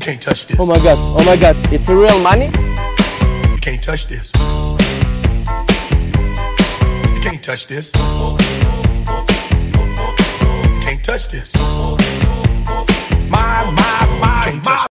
You can't touch this. Oh my god, it's real money? You can't touch this. You can't touch this. You can't touch this. My, you can't touch